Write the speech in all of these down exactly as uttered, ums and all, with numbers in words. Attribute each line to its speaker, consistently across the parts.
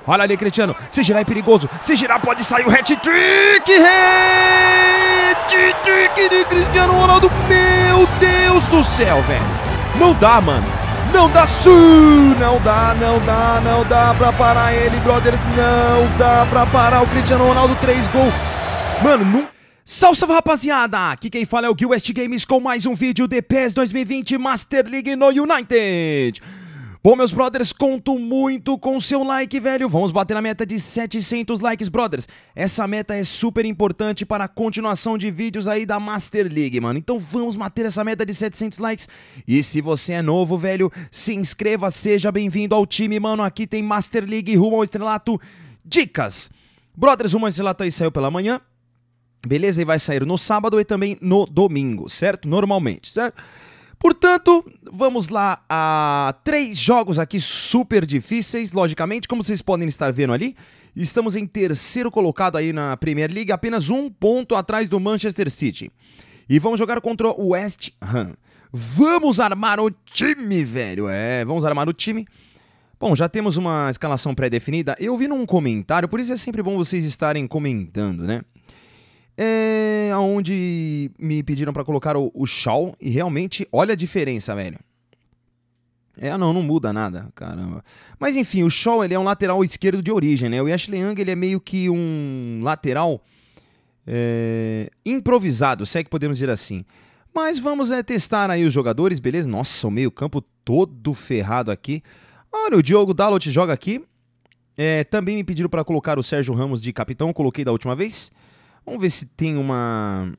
Speaker 1: Olha ali, Cristiano. Se girar é perigoso. Se girar pode sair o hat-trick. Hat-trick de Cristiano Ronaldo. Meu Deus do céu, velho. Não dá, mano. Não dá, su. Não dá, não dá, não dá pra parar ele, brothers. Não dá pra parar o Cristiano Ronaldo. Três gols. Mano, não... Salve, salve, rapaziada! Aqui quem fala é o Gui West Games com mais um vídeo de P E S dois mil e vinte Master League no United. Bom, meus brothers, conto muito com seu like, velho. Vamos bater a meta de setecentos likes, brothers. Essa meta é super importante para a continuação de vídeos aí da Master League, mano. Então vamos bater essa meta de setecentos likes. E se você é novo, velho, se inscreva, seja bem-vindo ao time, mano. Aqui tem Master League rumo ao estrelato. Dicas. Brothers, rumo ao estrelato aí saiu pela manhã. Beleza? E vai sair no sábado e também no domingo, certo? Normalmente, certo? Portanto, vamos lá a três jogos aqui super difíceis, logicamente, como vocês podem estar vendo ali. Estamos em terceiro colocado aí na Premier League, apenas um ponto atrás do Manchester City. E vamos jogar contra o West Ham. Vamos armar o time, velho. É, vamos armar o time. Bom, já temos uma escalação pré-definida. Eu vi num comentário, por isso é sempre bom vocês estarem comentando, né? É onde me pediram pra colocar o, o Shaw e realmente, olha a diferença, velho. É, não, não muda nada, caramba. Mas enfim, o Shaw, ele é um lateral esquerdo de origem, né? O Ashley Young, ele é meio que um lateral é, improvisado, se é que podemos dizer assim. Mas vamos é, testar aí os jogadores, beleza? Nossa, o meio campo todo ferrado aqui. Olha, o Diogo Dalot joga aqui. É, também me pediram pra colocar o Sérgio Ramos de capitão, coloquei da última vez. Vamos ver se tem uma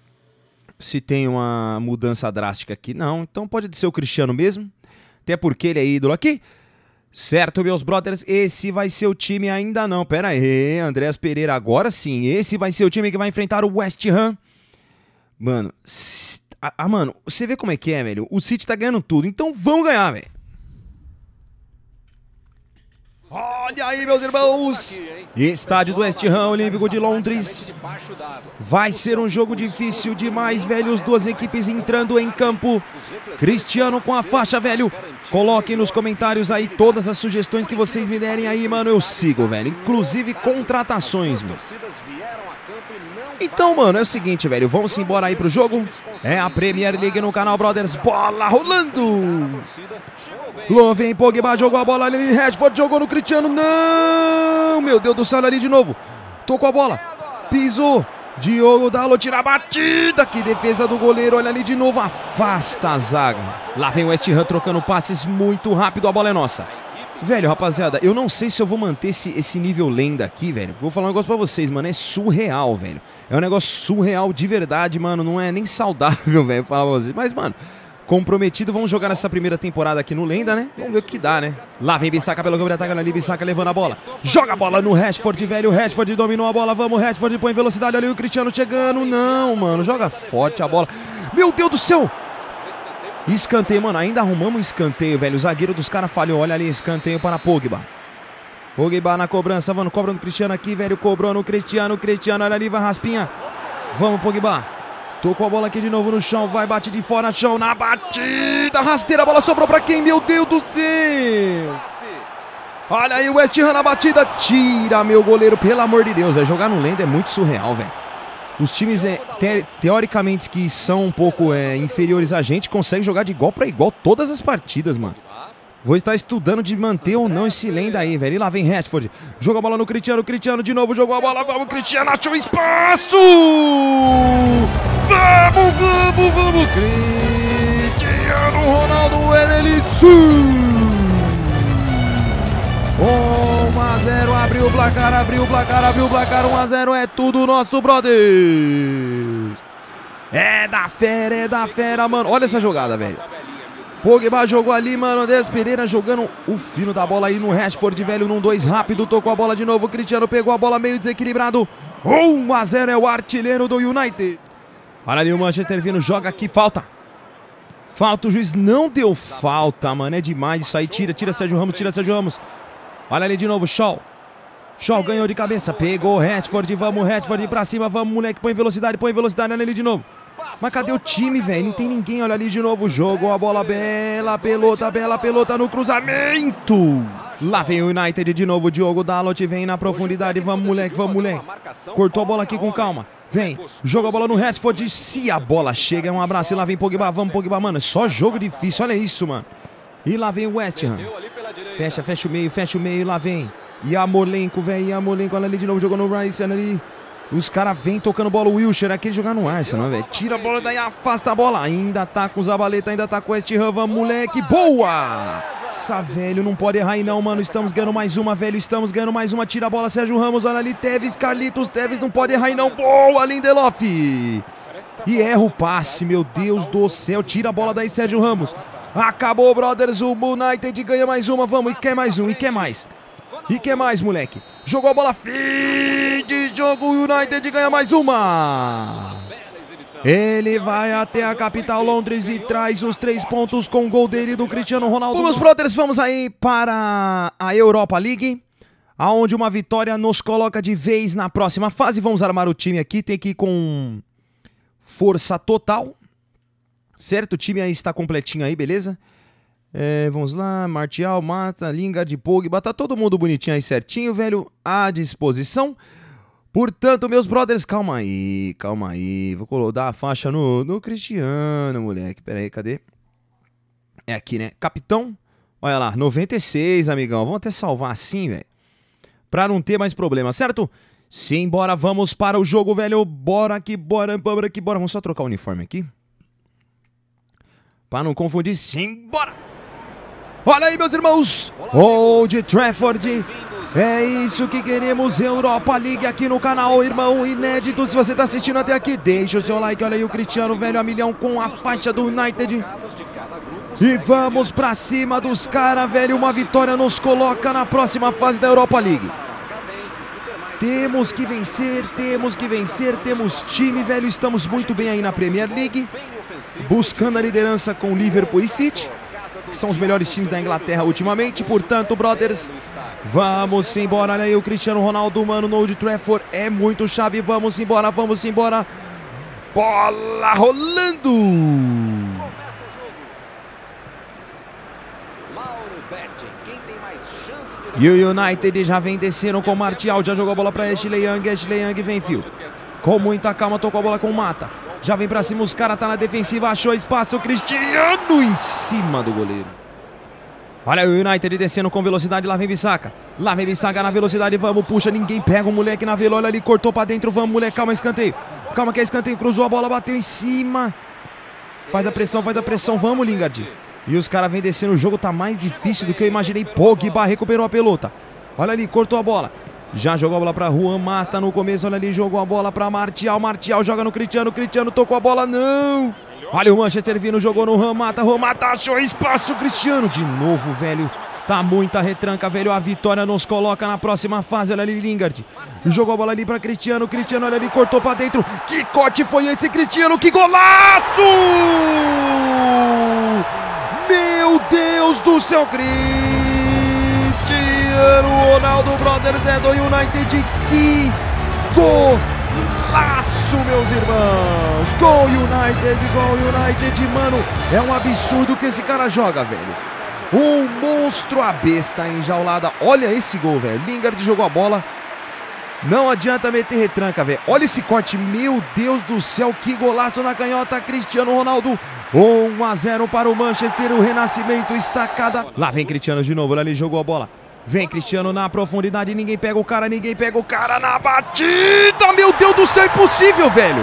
Speaker 1: se tem uma mudança drástica aqui. Não, então pode ser o Cristiano mesmo. Até porque ele é ídolo aqui. Certo, meus brothers, esse vai ser o time ainda não. Pera aí, Andreas Pereira, agora sim. Esse vai ser o time que vai enfrentar o West Ham. Mano, ah, ah, mano, você vê como é que é, velho? O City tá ganhando tudo, então vamos ganhar, velho. Olha aí, meus irmãos, estádio do West Ham Olímpico de Londres. Vai ser um jogo difícil demais, velho. As duas equipes entrando em campo. Cristiano com a faixa, velho. Coloquem nos comentários aí todas as sugestões que vocês me derem aí, mano. Eu sigo, velho. Inclusive contratações, mano. Então, mano, é o seguinte, velho. Vamos embora aí pro jogo. É a Premier League no canal, brothers. Bola rolando. Lô, vem Pogba, jogou a bola ali. Rashford jogou no Cristiano. Não! Meu Deus do céu, ali de novo. Tocou a bola. Pisou. Diogo Dalot tira a batida. Que defesa do goleiro. Olha ali de novo. Afasta a zaga. Lá vem o West Ham trocando passes muito rápido. A bola é nossa. Velho, rapaziada, eu não sei se eu vou manter esse, esse nível lenda aqui, velho. Vou falar um negócio pra vocês, mano. É surreal, velho. É um negócio surreal de verdade, mano. Não é nem saudável, velho, falar pra vocês. Mas, mano, comprometido. Vamos jogar essa primeira temporada aqui no lenda, né? Vamos ver o que dá, né? Lá vem Bissaka pelo campo de ataque ali. Bissaka levando a bola. Joga a bola no Rashford, velho. O Rashford dominou a bola. Vamos, Rashford põe velocidade ali. O Cristiano chegando. Não, mano. Joga forte a bola. Meu Deus do céu. Escanteio, mano, ainda arrumamos um escanteio, velho. O zagueiro dos caras falhou, olha ali, escanteio para Pogba. Pogba na cobrança, mano, cobra no Cristiano aqui, velho. Cobrou no Cristiano, Cristiano, olha ali, vai raspinha. Vamos, Pogba. Tocou a bola aqui de novo no chão, vai, bate de fora, chão, na batida, rasteira, a bola sobrou pra quem? Meu Deus do céu. Olha aí o West Ham na batida, tira, meu goleiro, pelo amor de Deus, velho. Jogar no lenda é muito surreal, velho. Os times, é, te, teoricamente, que são um pouco é, inferiores a gente, conseguem jogar de igual para igual todas as partidas, mano. Vou estar estudando de manter ou não esse lenda aí, velho. E lá vem Rashford. Joga a bola no Cristiano. Cristiano de novo. Jogou a bola. Vamos, Cristiano. Achou espaço. Vamos, vamos, vamos. Cristiano Ronaldo. Ele um a zero, abriu o placar, abriu o placar, abriu o placar, um a zero, é tudo nosso, brother. É da fera, é da fera, mano. Olha essa jogada, velho. Pogba jogou ali, mano. Andreas Pereira jogando o fino da bola aí no Rashford, velho, num dois rápido, tocou a bola de novo. O Cristiano pegou a bola meio desequilibrado. um a zero é o artilheiro do United. Olha ali o Manchester vindo, joga aqui, falta. Falta, o juiz não deu falta, mano. É demais isso aí, tira, tira Sérgio Ramos, tira Sérgio Ramos. Olha ali de novo, Shaw. Shaw ganhou de cabeça, pegou o Rashford, vamos Rashford pra cima, vamos moleque, põe velocidade, põe velocidade, olha ali de novo. Mas cadê o time, velho? Não tem ninguém, olha ali de novo o jogo. A bola bela, pelota, bela, pelota no cruzamento. Lá vem o United de novo, o Diogo Dalot vem na profundidade. Vamos, moleque, vamos, moleque. Cortou a bola aqui com calma. Vem, joga a bola no Rashford. Se a bola chega, é um abraço. E lá vem Pogba, vamos, Pogba, mano. É só jogo difícil, olha isso, mano. E lá vem o West Ham. Fecha, fecha o meio, fecha o meio, lá vem. E a Molenco, velho, e a Molenco, olha ali de novo, jogou no Rice, olha ali. Os caras vêm tocando bola, o Wilshere, aquele jogar no Arsenal, velho. Tira a bola daí, afasta a bola. Ainda tá com o Zabaleta, ainda tá com o West Ham, vamos, moleque, boa! Nossa, velho, não pode errar aí não, mano. Estamos ganhando mais uma, velho, estamos ganhando mais uma. Tira a bola, Sérgio Ramos, olha ali, Tevez, Carlitos, Tevez, não pode errar aí não. Boa, Lindelof! E erra o passe, meu Deus do céu. Tira a bola daí, Sérgio Ramos. Acabou, brothers, o United ganha mais uma, vamos, e quer mais um, e quer mais. E quer mais, moleque. Jogou a bola, fim de jogo, o United ganha mais uma. Ele vai até a capital Londres e traz os três pontos com o gol dele do Cristiano Ronaldo. Vamos, brothers, vamos aí para a Europa League, aonde uma vitória nos coloca de vez na próxima fase. Vamos armar o time aqui, tem que ir com força total. Certo, o time aí está completinho aí, beleza? É, vamos lá, Martial, Mata, Lingard, Pogba, tá todo mundo bonitinho aí certinho, velho, à disposição. Portanto, meus brothers, calma aí, calma aí, vou colocar a faixa no, no Cristiano, moleque, pera aí, cadê? É aqui, né, capitão, olha lá, noventa e seis, amigão, vamos até salvar assim, velho, pra não ter mais problema, certo? Sim, bora, vamos para o jogo, velho, bora aqui, bora, bora aqui, bora, vamos só trocar o uniforme aqui. Pra não confundir, sim, bora! Olha aí, meus irmãos, Old Trafford, é isso que queremos, Europa League aqui no canal, irmão, inédito. Se você tá assistindo até aqui, deixa o seu like, olha aí o Cristiano, velho, a milhão com a faixa do United. E vamos pra cima dos caras, velho, uma vitória nos coloca na próxima fase da Europa League. Temos que vencer, temos que vencer, temos time, velho, estamos muito bem aí na Premier League, buscando a liderança com Liverpool e City, que são os melhores times da Inglaterra ultimamente. Portanto, brothers, vamos embora. Olha aí o Cristiano Ronaldo, mano, no Old Trafford é muito chave. Vamos embora, vamos embora. Bola rolando. E o United já vem descendo com o Martial, já jogou a bola para Ashley Young, Ashley Young vem, fio. Com muita calma, tocou a bola com o Mata. Já vem pra cima, os caras tá na defensiva, achou espaço, o Cristiano em cima do goleiro. Olha o United descendo com velocidade, lá vem Bissaka. Lá vem Bissaka na velocidade, vamos, puxa, ninguém pega o moleque na vela, olha ali, cortou pra dentro, vamos, moleque, calma, escanteio. Calma que é escanteio, cruzou a bola, bateu em cima. Faz a pressão, faz a pressão, vamos, Lingard. E os caras vêm descendo, o jogo tá mais difícil do que eu imaginei. Pogba recuperou a pelota. Olha ali, cortou a bola. Já jogou a bola pra Juan Mata no começo, olha ali, jogou a bola pra Martial, Martial joga no Cristiano, Cristiano tocou a bola, não! Olha o Manchester vindo, jogou no Juan Mata, Juan Mata achou espaço, Cristiano de novo, velho, tá muita retranca, velho, a vitória nos coloca na próxima fase, olha ali, Lingard, jogou a bola ali pra Cristiano, Cristiano, olha ali, cortou pra dentro, que corte foi esse, Cristiano, que golaço! Meu Deus do céu, Cristiano! Cristiano Ronaldo, brothers, é do United, que golaço, meus irmãos, gol United, gol United, mano, é um absurdo que esse cara joga, velho, um monstro, a besta enjaulada, olha esse gol, velho, Lingard jogou a bola, não adianta meter retranca, velho, olha esse corte, meu Deus do céu, que golaço na canhota, Cristiano Ronaldo, um a zero para o Manchester, o renascimento estacada, lá vem Cristiano de novo, olha ali, jogou a bola. Vem Cristiano na profundidade, ninguém pega o cara, ninguém pega o cara na batida, meu Deus do céu, impossível, velho.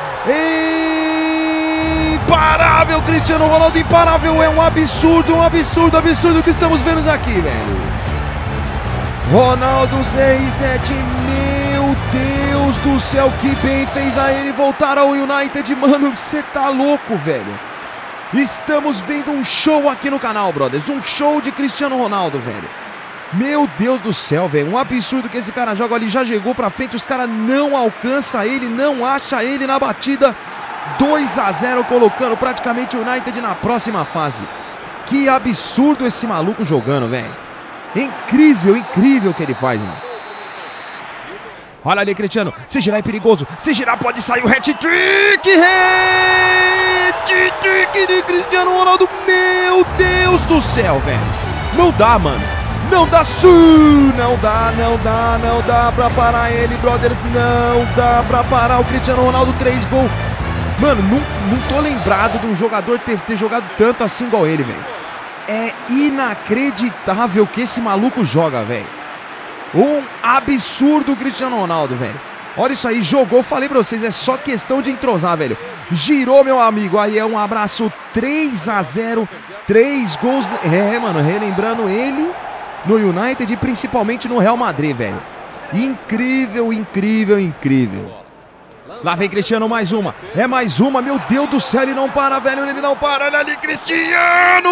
Speaker 1: Imparável, Cristiano Ronaldo, imparável, é um absurdo, um absurdo, absurdo que estamos vendo aqui, velho. Ronaldo seis sete, meu Deus do céu, que bem fez a ele voltar ao United, mano, você tá louco, velho. Estamos vendo um show aqui no canal, brothers, um show de Cristiano Ronaldo, velho. Meu Deus do céu, velho, um absurdo que esse cara joga ali, já chegou pra frente, os caras não alcançam ele, não acha ele na batida, dois a zero, colocando praticamente o United na próxima fase. Que absurdo esse maluco jogando, velho, incrível, incrível o que ele faz, mano. Olha ali, Cristiano. Se girar é perigoso. Se girar pode sair o hat-trick. Hat-trick de Cristiano Ronaldo. Meu Deus do céu, velho. Não dá, mano. Não dá. Não dá, não dá, não dá pra parar ele, brothers. Não dá pra parar o Cristiano Ronaldo. Três gols. Mano, não, não tô lembrado de um jogador ter, ter jogado tanto assim igual ele, velho. É inacreditável que esse maluco joga, velho. Um absurdo o Cristiano Ronaldo, velho. Olha isso aí, jogou, falei pra vocês, é só questão de entrosar, velho. Girou, meu amigo, aí é um abraço. Três a zero, três gols. É, mano, relembrando ele no United e principalmente no Real Madrid, velho. Incrível, incrível, incrível. Lá vem Cristiano, mais uma. É mais uma, meu Deus do céu, ele não para, velho, ele não para. Olha ali, Cristiano!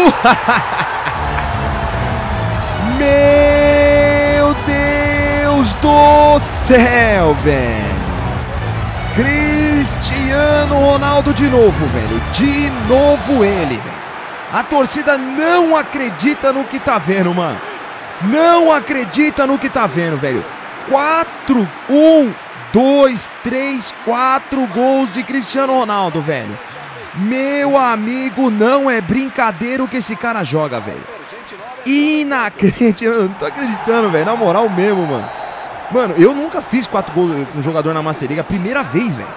Speaker 1: Meu Deus do céu, velho. Cristiano Ronaldo de novo, velho. De novo ele, velho. A torcida não acredita no que tá vendo, mano. Não acredita no que tá vendo, velho. quatro, um, dois, três, quatro gols de Cristiano Ronaldo, velho. Meu amigo, não é brincadeira o que esse cara joga, velho. Inacreditável. Eu não tô acreditando, velho. Na moral mesmo, mano. Mano, eu nunca fiz quatro gols com um jogador na Master League. A primeira vez, velho.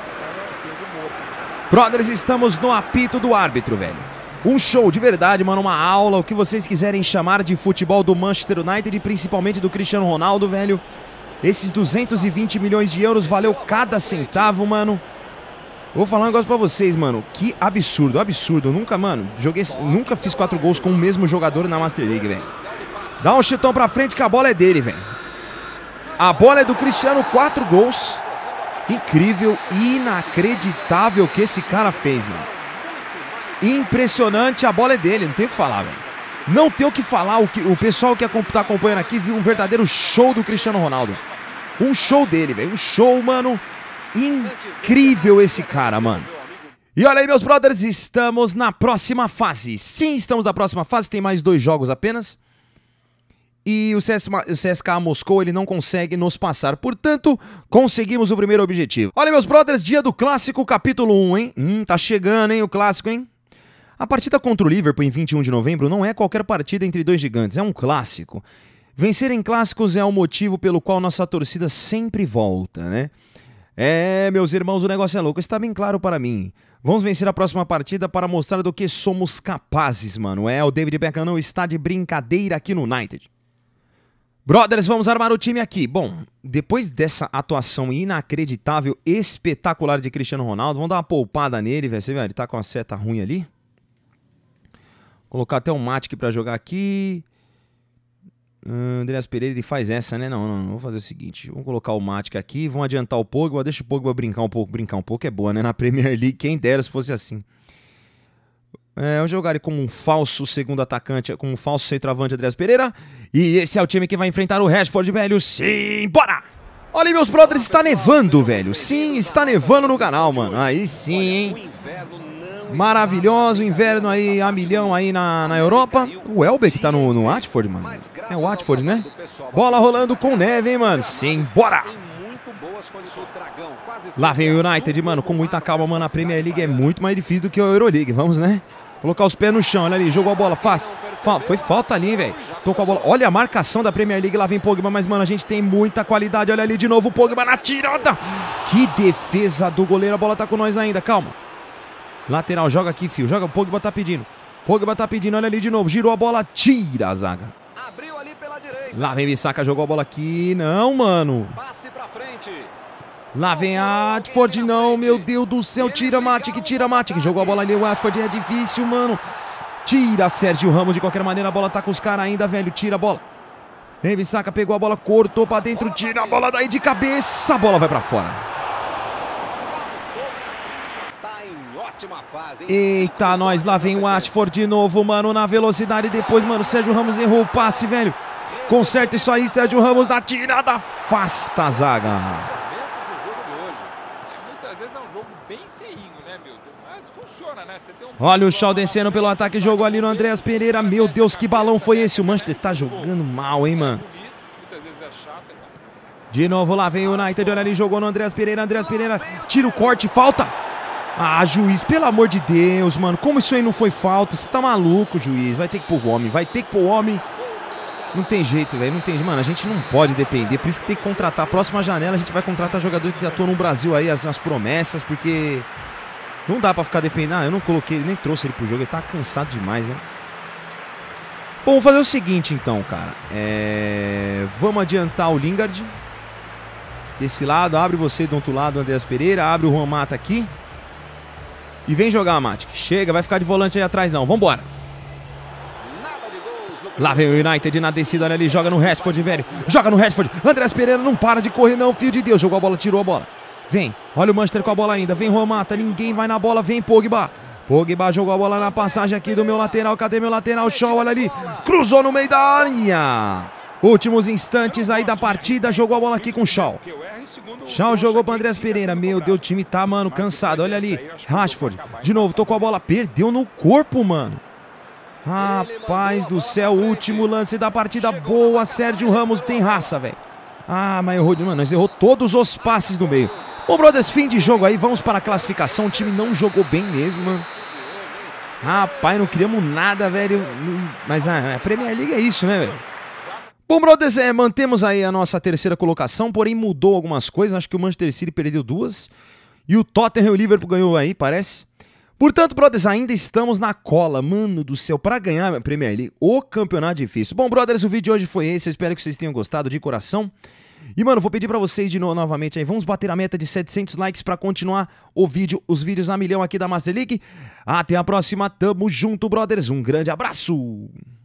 Speaker 1: Brothers, estamos no apito do árbitro, velho. Um show de verdade, mano. Uma aula, o que vocês quiserem chamar de futebol do Manchester United e principalmente do Cristiano Ronaldo, velho. Esses duzentos e vinte milhões de euros valeu cada centavo, mano. Vou falar um negócio pra vocês, mano. Que absurdo, absurdo. Eu nunca, mano, joguei, nunca fiz quatro gols com o mesmo jogador na Master League, velho. Dá um chutão pra frente que a bola é dele, velho. A bola é do Cristiano, quatro gols. Incrível, inacreditável o que esse cara fez, mano. Impressionante, a bola é dele, não tem o que falar, velho. Não tem o que falar, o, que, o pessoal que tá acompanhando aqui viu um verdadeiro show do Cristiano Ronaldo. Um show dele, velho, um show, mano. Incrível esse cara, mano. E olha aí, meus brothers, estamos na próxima fase. Sim, estamos na próxima fase, tem mais dois jogos apenas. E o, C S, o C S K A Moscou, ele não consegue nos passar. Portanto, conseguimos o primeiro objetivo. Olha, meus brothers, dia do clássico, capítulo um, hein? Hum, tá chegando, hein, o clássico, hein? A partida contra o Liverpool em vinte e um de novembro não é qualquer partida entre dois gigantes, é um clássico. Vencer em clássicos é o motivo pelo qual nossa torcida sempre volta, né? É, meus irmãos, o negócio é louco, está bem claro para mim. Vamos vencer a próxima partida para mostrar do que somos capazes, mano. É, o David Beckham não está de brincadeira aqui no United. Brothers, vamos armar o time aqui. Bom, depois dessa atuação inacreditável, espetacular de Cristiano Ronaldo, vamos dar uma poupada nele, velho. Você vê, ele tá com a seta ruim ali. Colocar até o Matic pra jogar aqui. Uh, Andreas Pereira, ele faz essa, né? Não, não, não. Vou fazer o seguinte. Vamos colocar o Matic aqui. Vamos adiantar o Pogba. Deixa o Pogba brincar um pouco. Brincar um pouco é boa, né? Na Premier League, quem dera se fosse assim. É, eu jogaria como um falso segundo atacante, como um falso centroavante, Andreas Pereira. E esse é o time que vai enfrentar o Rashford, velho. Sim, bora! Olha aí, meus brothers, está nevando, velho. Sim, está nevando no canal, mano. Aí sim, hein? Maravilhoso, inverno aí a milhão aí na, na Europa. O Welbeck tá no, no Watford, mano. É o Watford, né? Bola rolando com neve, hein, mano. Sim, bora! Lá vem o United, mano, com muita calma, mano. A Premier League é muito mais difícil do que a Euroleague. Vamos, né? Colocar os pés no chão, olha ali, jogou a bola, fácil. Foi falta ali, velho. Tocou a bola. Olha a marcação da Premier League, lá vem Pogba, mas, mano, a gente tem muita qualidade. Olha ali de novo o Pogba na tirada. Que defesa do goleiro, a bola tá com nós ainda, calma. Lateral, joga aqui, fio, joga, o Pogba tá pedindo. Pogba tá pedindo, olha ali de novo, girou a bola, tira a zaga. Abriu ali pela direita. Lá vem Bissaka, jogou a bola aqui, não, mano. Passe pra frente. Lá vem a Watford, não, meu Deus do céu, tira Matic, tira Matic, jogou a bola ali, o Watford é difícil, mano. Tira Sérgio Ramos, de qualquer maneira, a bola tá com os caras ainda, velho, tira a bola. Vem Bissaka, pegou a bola, cortou pra dentro, tira a bola daí de cabeça, a bola vai pra fora. Eita, nós, lá vem o Watford de novo, mano, na velocidade, depois, mano, Sérgio Ramos errou o passe, velho. Conserta isso aí, Sérgio Ramos na tirada, afasta a zaga. Olha o Shaw descendo pelo ataque, jogou ali no Andreas Pereira, meu Deus, que balão foi esse? O Manchester tá jogando mal, hein, mano. De novo lá vem o United, olha ali, jogou no Andreas Pereira, Andreas Pereira, tira o corte, falta. Ah, juiz, pelo amor de Deus, mano, como isso aí não foi falta? Você tá maluco, juiz, vai ter que pôr o homem, vai ter que pôr o homem. Não tem jeito, velho, não tem, mano, a gente não pode depender, por isso que tem que contratar, a próxima janela a gente vai contratar jogadores que atuam no Brasil aí, as, as promessas, porque não dá pra ficar dependendo. Ah, eu não coloquei, nem trouxe ele pro jogo, ele tá cansado demais, né? Bom, vou fazer o seguinte então, cara, é... vamos adiantar o Lingard. Desse lado, abre você do outro lado, Andreas Pereira, abre o Juan Mata aqui. E vem jogar, Matic. Chega, vai ficar de volante aí atrás não, vambora. Lá vem o United na descida, olha ali, joga no Rashford, velho. Joga no Rashford, Andreas Pereira não para de correr não, filho de Deus. Jogou a bola, tirou a bola. Vem, olha o Manchester com a bola ainda, vem Juan Mata, ninguém vai na bola, vem Pogba. Pogba jogou a bola na passagem aqui do meu lateral, cadê meu lateral? Shaw, olha ali, cruzou no meio da área. Últimos instantes aí da partida, jogou a bola aqui com o Shaw. Shaw jogou para Andreas Pereira. Meu Deus, o time tá, mano, cansado. Olha ali, Rashford, de novo, tocou a bola, perdeu no corpo, mano. Rapaz do céu, último lance da partida, boa, Sérgio Ramos tem raça, velho. Ah, mas errou, mano, nós errou todos os passes do meio. Bom, brothers, fim de jogo aí, vamos para a classificação. O time não jogou bem mesmo, mano. Rapaz, não criamos nada, velho. Mas a Premier League é isso, né, velho? Bom, brothers, é, mantemos aí a nossa terceira colocação, porém mudou algumas coisas. Acho que o Manchester City perdeu duas e o Tottenham e o Liverpool ganhou aí, parece. Portanto, brothers, ainda estamos na cola, mano do céu, para ganhar a Premier League, o campeonato difícil. Bom, brothers, o vídeo de hoje foi esse, eu espero que vocês tenham gostado de coração. E, mano, vou pedir pra vocês de novo, novamente aí, vamos bater a meta de setecentos likes pra continuar o vídeo, os vídeos a milhão aqui da Master League. Até a próxima, tamo junto, brothers, um grande abraço!